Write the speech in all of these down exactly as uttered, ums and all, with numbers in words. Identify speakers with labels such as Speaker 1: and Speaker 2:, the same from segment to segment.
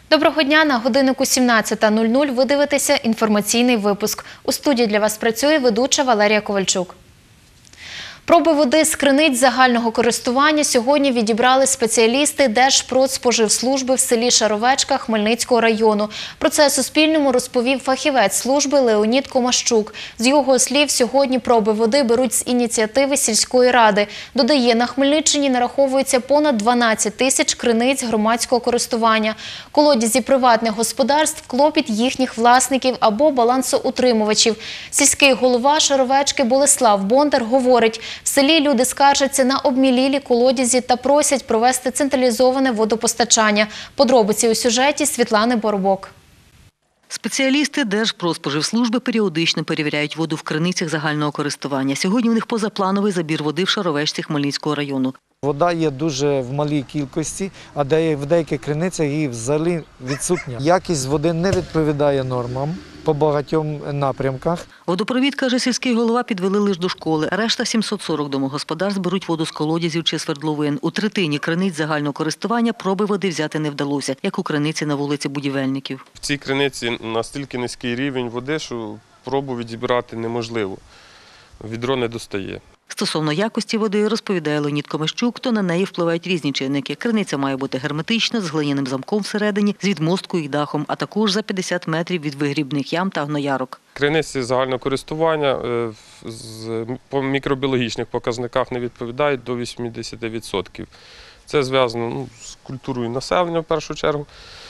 Speaker 1: Доброго дня, на годиннику сімнадцята нуль нуль ви дивитеся інформаційний випуск. У студії для вас працює ведуча Валерія Ковальчук. Проби води з криниць загального користування сьогодні відібрали спеціалісти Держпродспоживслужби в селі Шаровечка Хмельницького району. Про це Суспільному розповів фахівець служби Леонід Комащук. З його слів, сьогодні проби води беруть з ініціативи сільської ради. Додає, на Хмельниччині нараховується понад дванадцять тисяч криниць громадського користування. Колодязі приватних господарств – клопіт їхніх власників або балансоутримувачів. Сільський голова Шаровечки Болеслав Бондар говорить, в селі люди скаржаться на обмілілі колодязі та просять провести централізоване водопостачання. Подробиці у сюжеті Світлани Боробок.
Speaker 2: Спеціалісти Держпродспоживслужби періодично перевіряють воду в криницях загального користування. Сьогодні у них позаплановий забір води в Шаровечці Хмельницького району.
Speaker 3: Вода є дуже в малій кількості, а в деяких криницях її взагалі відсутня. Якість води не відповідає нормам по багатьом напрямках.
Speaker 2: Водопровід, каже сільський голова, підвели лише до школи. Решта сімсот сорок домогосподарств беруть воду з колодязів чи свердловин. У третині криниць загального користування проби води взяти не вдалося, як у криниці на вулиці Будівельників.
Speaker 4: В цій криниці настільки низький рівень води, що пробу відібрати неможливо. Відро не достає.
Speaker 2: Стосовно якості води, розповідає Леонід Комащук, то на неї впливають різні чинники. Криниця має бути герметична, з глиняним замком всередині, з відмосткою і дахом, а також за п'ятдесят метрів від вигрібних ям та гноярок.
Speaker 4: Криниці загального користування по мікробіологічних показниках не відповідають до вісімдесяти відсотків. Це зв'язано ну, з культурою населення в першу чергу.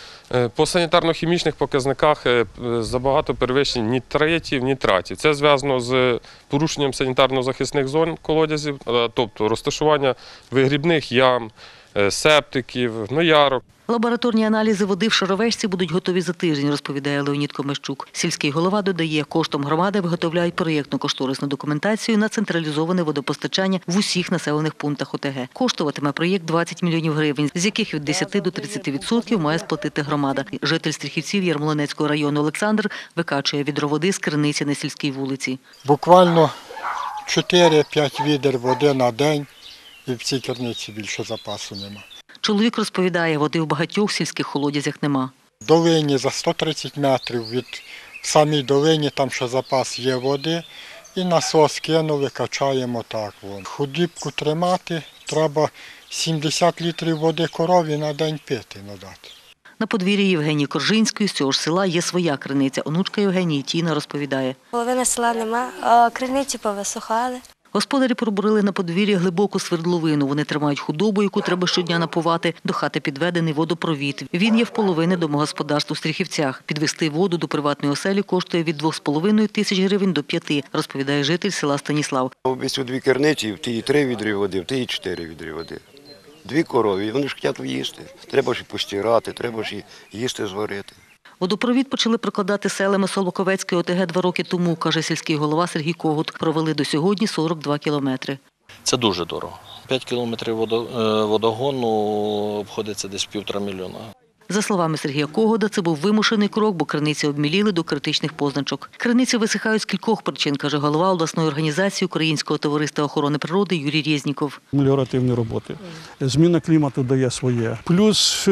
Speaker 4: По санітарно-хімічних показниках забагато перевищень нітритів, нітратів. Це зв'язано з порушенням санітарно-захисних зон колодязів, тобто розташування вигрібних ям, септиків, гноярок.
Speaker 2: Лабораторні аналізи води в Шаровечці будуть готові за тиждень, розповідає Леонід Комащук. Сільський голова додає, коштом громади виготовляють проєктно-кошторисну документацію на централізоване водопостачання в усіх населених пунктах ОТГ. Коштуватиме проєкт двадцять мільйонів гривень, з яких від десяти до тридцяти відсотків має сплатити громада. Житель Стріхівців Ярмолинецького району Олександр викачує відро води з криниці на сільській вулиці.
Speaker 5: Буквально чотири-п'ять відер води на день, і в цій криниці більше запасу нема.
Speaker 2: Чоловік розповідає, води в багатьох сільських колодязях нема.
Speaker 5: В долині за сто тридцять метрів від самій долині, там ще запас є води, і насос кинули, качаємо так. Худібку тримати, треба сімдесят літрів води корові на день пити надати.
Speaker 2: На подвір'ї Євгенії Коржинської з цього ж села є своя криниця. Онучка Євгенії Тіна розповідає.
Speaker 6: Половина села нема, а криниці повисухали.
Speaker 2: Господарі пробурили на подвір'ї глибоку свердловину. Вони тримають худобу, яку треба щодня напувати. До хати підведений водопровід. Він є в половини домогосподарств у Стріхівцях. Підвести воду до приватної оселі коштує від двох з половиною тисяч гривень до п'яти, розповідає житель села Станіслав.
Speaker 7: Обіцяю дві керниці, в тій три відри води, в тій чотири відри води. Дві корові, вони ж хочуть їсти. Треба ж і постирати, треба ж і їсти зварити.
Speaker 2: Водопровід почали прокладати селами Солоковецької ОТГ два роки тому, каже сільський голова Сергій Когут. Провели до сьогодні сорок два кілометри.
Speaker 8: Це дуже дорого. п'ять кілометрів водогону обходиться десь півтора мільйона.
Speaker 2: За словами Сергія Когода, це був вимушений крок, бо криниці обміліли до критичних позначок. Криниці висихають з кількох причин, каже голова обласної організації Українського товариства охорони природи Юрій Резніков.
Speaker 9: Меліоративні роботи. Зміна клімату дає своє. Плюс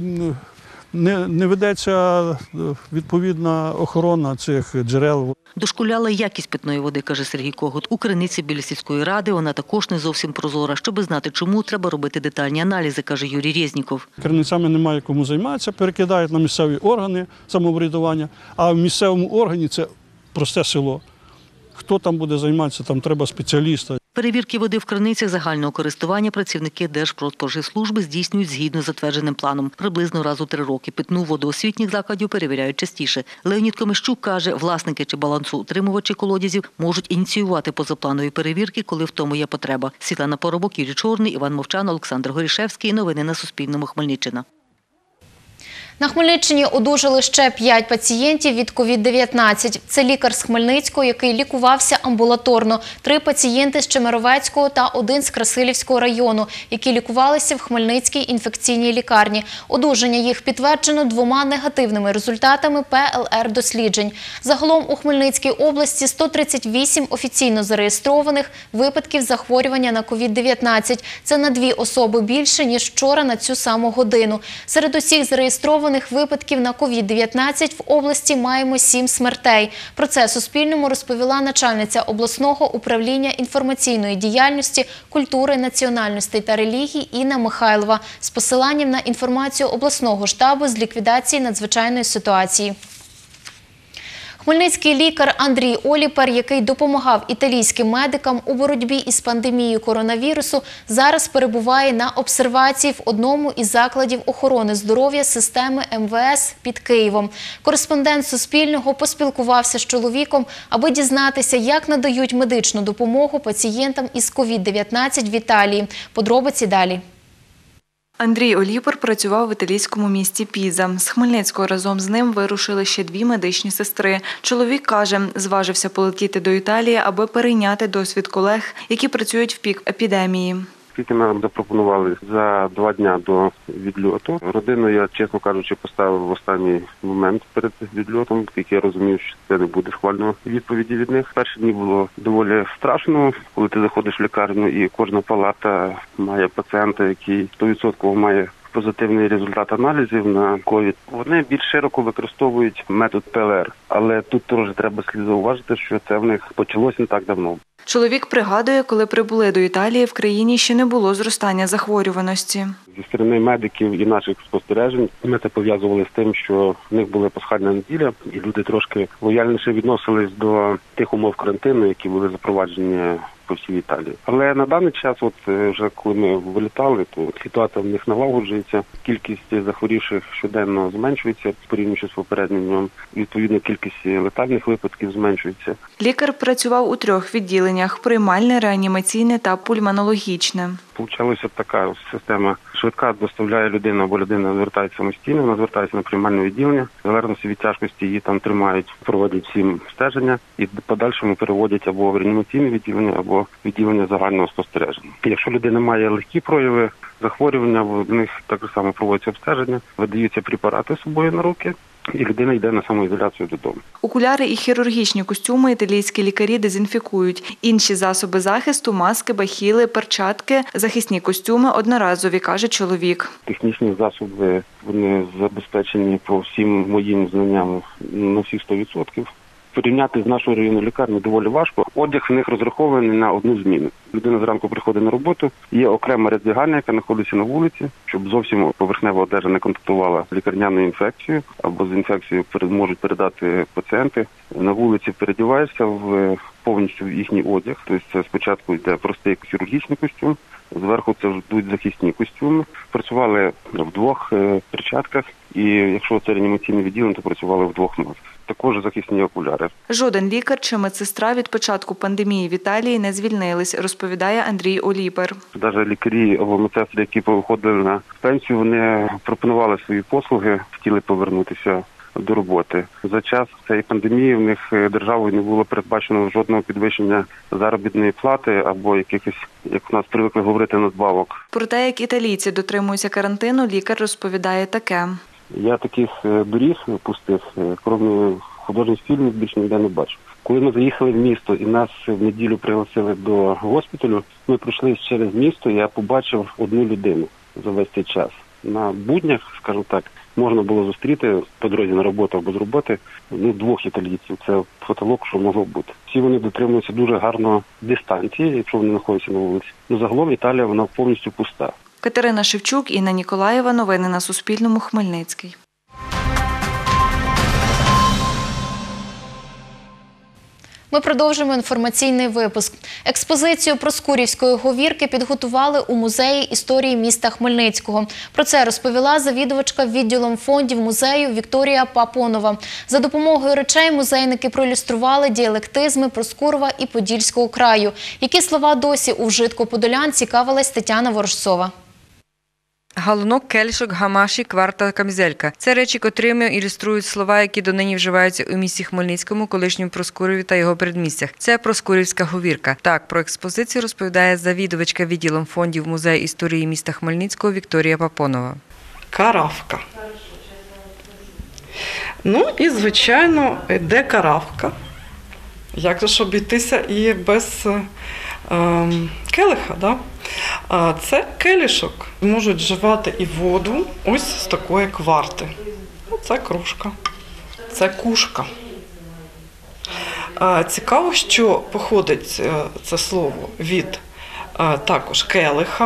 Speaker 9: Не, не ведеться відповідна охорона цих джерел.
Speaker 2: Дошкуляла якість питної води, каже Сергій Когут. У криниці біля сільської ради вона також не зовсім прозора. Щоби знати чому, треба робити детальні аналізи, каже Юрій Резніков.
Speaker 9: Криницями немає кому займатися, перекидають на місцеві органи самоврядування, а в місцевому органі це просте село. Хто там буде займатися, там треба спеціаліста.
Speaker 2: Перевірки води в криницях загального користування працівники Держпродспоживслужби здійснюють згідно з затвердженим планом. Приблизно раз у три роки. Питну воду освітніх закладів перевіряють частіше. Леонід Комащук каже, власники чи балансоутримувачі колодязів можуть ініціювати позапланові перевірки, коли в тому є потреба. Світлана Боробок, Юрій Чорний, Іван Мовчан, Олександр Горішевський. Новини на Суспільному. Хмельниччина.
Speaker 1: На Хмельниччині одужали ще п'ять пацієнтів від ковід дев'ятнадцять. Це лікар з Хмельницького, який лікувався амбулаторно, три пацієнти з Чемеровецького та один з Красилівського району, які лікувалися в Хмельницькій інфекційній лікарні. Одужання їх підтверджено двома негативними результатами пе ел ер-досліджень. Загалом у Хмельницькій області сто тридцять вісім офіційно зареєстрованих випадків захворювання на ковід дев'ятнадцять. Це на дві особи більше, ніж вчора на цю саму годину. Серед усіх зареєстрованих зафіксованих випадків на ковід дев'ятнадцять в області маємо сім смертей. Про це Суспільному розповіла начальниця обласного управління інформаційної діяльності, культури, національностей та релігій Інна Михайлова з посиланням на інформацію обласного штабу з ліквідації надзвичайної ситуації. Хмельницький лікар Андрій Оліпер, який допомагав італійським медикам у боротьбі із пандемією коронавірусу, зараз перебуває на обсервації в одному із закладів охорони здоров'я системи ем ве ес під Києвом. Кореспондент Суспільного поспілкувався з чоловіком, аби дізнатися, як надають медичну допомогу пацієнтам із ковід дев'ятнадцять в Італії. Подробиці далі.
Speaker 10: Андрій Оліпер працював в італійському місті Піза. З Хмельницького разом з ним вирушили ще дві медичні сестри. Чоловік каже, зважився полетіти до Італії, аби перейняти досвід колег, які працюють в пік епідемії.
Speaker 11: Скільки нам запропонували за два дня до відльоту. Родину я, чесно кажучи, поставив в останній момент перед відльотом, оскільки я розумів, що це не буде схвальної відповіді від них. Перші дні було доволі страшно, коли ти заходиш в лікарню і кожна палата має пацієнта, який сто відсотків має позитивний результат аналізів на ковід. Вони більш широко використовують метод пе ел ер, але тут теж треба слід зауважити, що це в них почалося не так давно.
Speaker 10: Чоловік пригадує, коли прибули до Італії, в країні ще не було зростання захворюваності.
Speaker 11: Зі сторони медиків і наших спостережень ми це пов'язували з тим, що в них була пасхальна неділя, і люди трошки лояльніше відносились до тих умов карантину, які були запроваджені по всій Італії. Але на даний час, от вже коли ми вилітали, то ситуація в них налагоджується, кількість захворівших щоденно зменшується, порівнюючи з попереднім днем, відповідно кількість летальних випадків зменшується.
Speaker 10: Лікар працював у трьох відділеннях – приймальне, реанімаційне та пульмонологічне.
Speaker 11: Получалася така система. Швидка доставляє людину, або людина звертається самостійно, вона звертається на приймальне відділення. В залежності від тяжкості її там тримають, проводять всім стеження і в подальшому переводять або в реанімаційне відділення, або відділення загального спостереження. Якщо людина має легкі прояви захворювання, в них так само проводиться обстеження, видаються препарати з собою на руки, і людина йде на самоізоляцію додому.
Speaker 10: Окуляри і хірургічні костюми італійські лікарі дезінфікують. Інші засоби захисту – маски, бахіли, перчатки, захисні костюми – одноразові, каже чоловік.
Speaker 11: Технічні засоби, вони забезпечені по всім моїм знанням на всі сто відсотків. Порівняти з нашою районною лікарнею доволі важко. Одяг в них розрахований на одну зміну. Людина зранку приходить на роботу, є окрема роздягальня, яка знаходиться на вулиці, щоб зовсім поверхнева одежа не контактувала з лікарняною інфекцією, або з інфекцією можуть передати пацієнти. На вулиці передіваєшся в повністю їхній одяг. Тобто це спочатку йде простий хірургічний костюм, зверху це йдуть захисні костюми. Працювали в двох перчатках, і якщо це реанімаційне відділення, то працювали в двох масках. Також захисні окуляри.
Speaker 10: Жоден лікар чи медсестра від початку пандемії в Італії не звільнились, розповідає Андрій Оліпер.
Speaker 11: Навіть лікарі або медсестри, які виходили на пенсію, вони пропонували свої послуги, хотіли повернутися до роботи. За час цієї пандемії в них державою не було передбачено жодного підвищення заробітної плати або якихось, як у нас привикли говорити, надбавок.
Speaker 10: Про те, як італійці дотримуються карантину, лікар розповідає таке.
Speaker 11: Я таких доріг пустих, крім художніх фільмів, більше ніде не бачу. Коли ми заїхали в місто і нас в неділю пригласили до госпіталю, ми пройшли через місто, і я побачив одну людину за весь цей час. На буднях, скажімо так, можна було зустріти по дорозі на роботу або з роботи ну, двох італійців. Це потолок, що могло бути. Всі вони дотримуються дуже гарно дистанції, якщо вони знаходяться на вулиці. Ну, загалом Італія, вона повністю пуста.
Speaker 10: Катерина Шевчук, Інна Ніколаєва. Новини на Суспільному. Хмельницький.
Speaker 1: Ми продовжуємо інформаційний випуск. Експозицію Проскурівської говірки підготували у Музеї історії міста Хмельницького. Про це розповіла завідувачка відділом фондів музею Вікторія Папонова. За допомогою речей музейники проілюстрували діалектизми Проскурова і Подільського краю. Які слова досі у вжитку подолян, цікавилась Тетяна Ворожцова.
Speaker 12: Галунок, келішок, гамаші, кварта, камзелька – це речі, котрими ілюструють слова, які донині вживаються у місті Хмельницькому, колишньому Проскурові та його передмістях. Це Проскурівська говірка. Так, про експозицію розповідає завідувачка відділом фондів музею історії міста Хмельницького Вікторія Папонова.
Speaker 13: Каравка. Ну і, звичайно, йде каравка. Як же ж обійтися і без е, келиха, да? Це келішок. Можуть вживати і воду ось з такої кварти. Оце кружка, це кушка. Цікаво, що походить це слово від також келиха,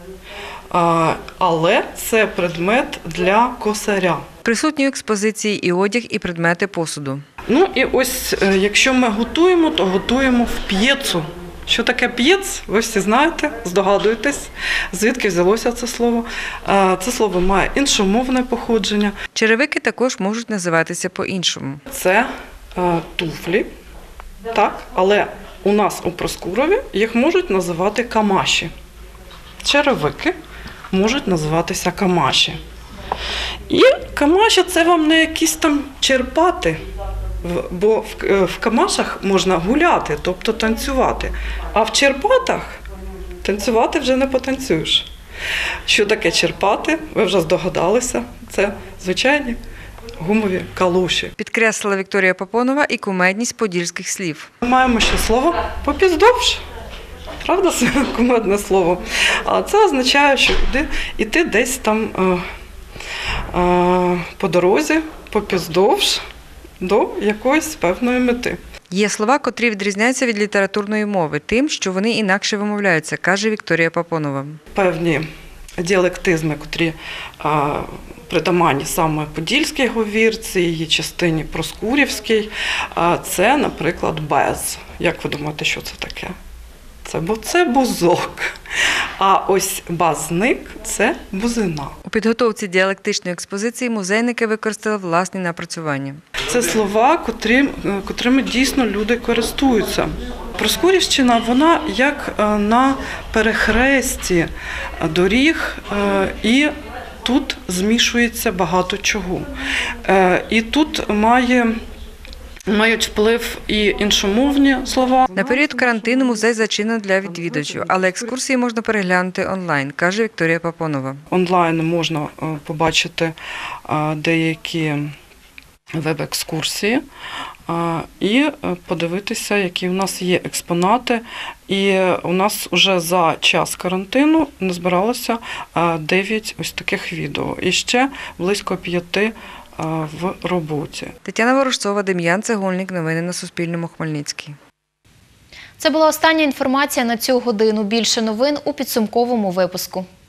Speaker 13: але це предмет для косаря.
Speaker 12: Присутні в експозиції і одяг, і предмети посуду.
Speaker 13: Ну і ось, якщо ми готуємо, то готуємо в п'єцу. Що таке п'єц, ви всі знаєте, здогадуєтесь, звідки взялося це слово. Це слово має іншомовне походження.
Speaker 12: Черевики також можуть називатися по-іншому.
Speaker 13: Це туфлі, так, але у нас у Проскурові їх можуть називати камаші. Черевики можуть називатися камаші. І камаші – це вам не якісь там черпати, бо в камашах можна гуляти, тобто танцювати. А в черпатах танцювати вже не потанцюєш. Що таке черпати? Ви вже здогадалися. Це звичайні гумові калуші.
Speaker 12: Підкреслила Вікторія Папонова і кумедність подільських слів.
Speaker 13: Ми маємо ще слово «попіздовж». Правда, це кумедне слово. А це означає, що йти десь там е, е, по дорозі, попіздовж, до якоїсь певної мети.
Speaker 12: Є слова, котрі відрізняються від літературної мови тим, що вони інакше вимовляються, каже Вікторія Папонова.
Speaker 13: Певні діалектизми, котрі а, притаманні саме подільській говірці, її частині проскурівській, а, це, наприклад, без. Як ви думаєте, що це таке? Це, бо це бузок. А ось базник – це бузина.
Speaker 12: У підготовці діалектичної експозиції музейники використали власні напрацювання.
Speaker 13: Це слова, котрі, котрими дійсно люди користуються. Проскурівщина, вона як на перехресті доріг, і тут змішується багато чого. І тут має... мають вплив і іншомовні слова.
Speaker 12: На період карантину музей зачинено для відвідувачів, але екскурсії можна переглянути онлайн, каже Вікторія Папонова.
Speaker 13: Онлайн можна побачити деякі веб-екскурсії і подивитися, які у нас є експонати. І у нас вже за час карантину назбиралося дев'ять ось таких відео. І ще близько п'яти в роботі.
Speaker 12: Тетяна Ворожцова, Дем'ян Цегольник. Новини на Суспільному. Хмельницький.
Speaker 1: Це була остання інформація на цю годину. Більше новин у підсумковому випуску.